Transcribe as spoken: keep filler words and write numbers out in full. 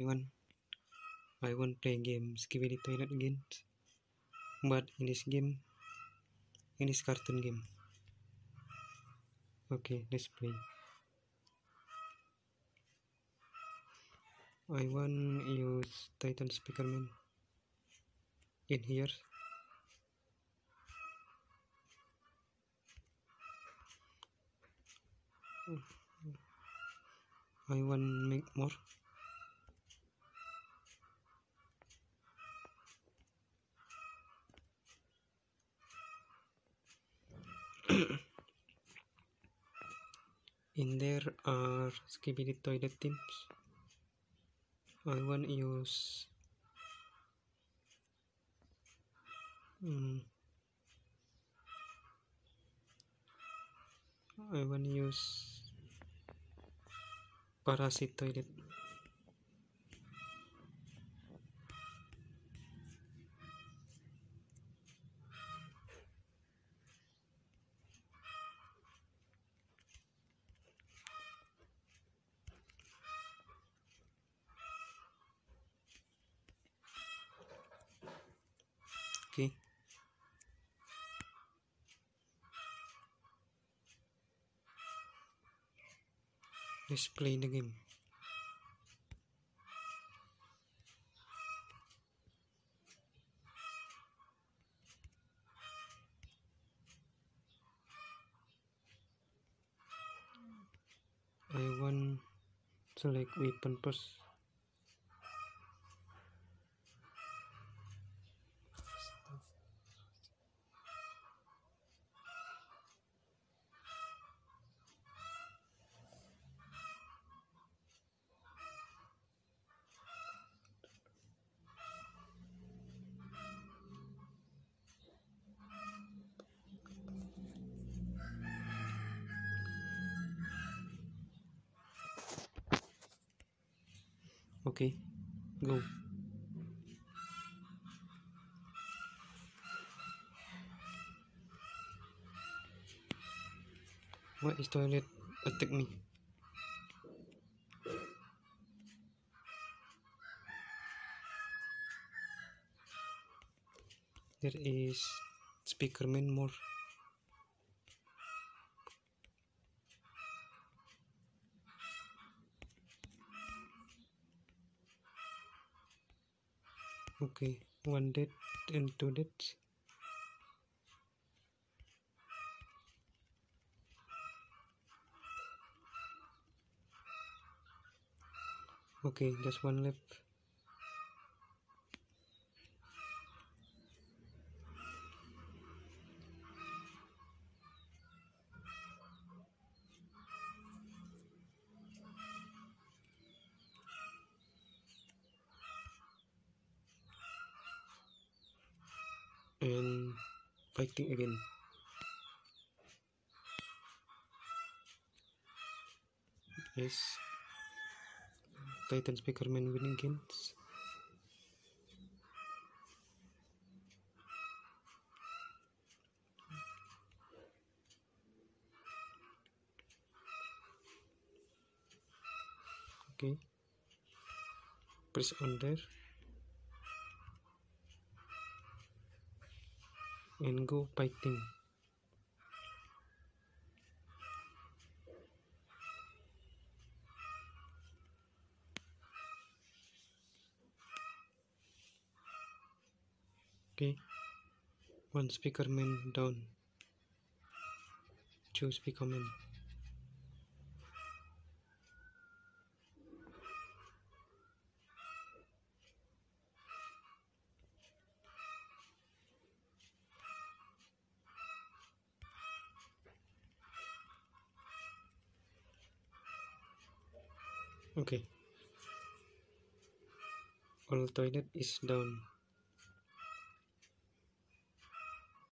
everyone. I want to play game Skibidi Toilet again, but in this game, in this cartoon game. Okay, let's play. I want to use Titan Speakerman in here. I want to make more. In there are Skibidi Toilet teams. I want to use um, I want to use Parasite Toilet. Okay. Let's play the game. I want select weapon first. Okay, go. Why is toilet attack me? There is Speakerman more. Okay, one dead and two dead. Okay, just one left. And fighting again. Yes. Titan Speakerman winning against. Okay. Press on there. And go fighting. Okay. One Speakerman down. Two Speakerman. Okay. All toilet is down.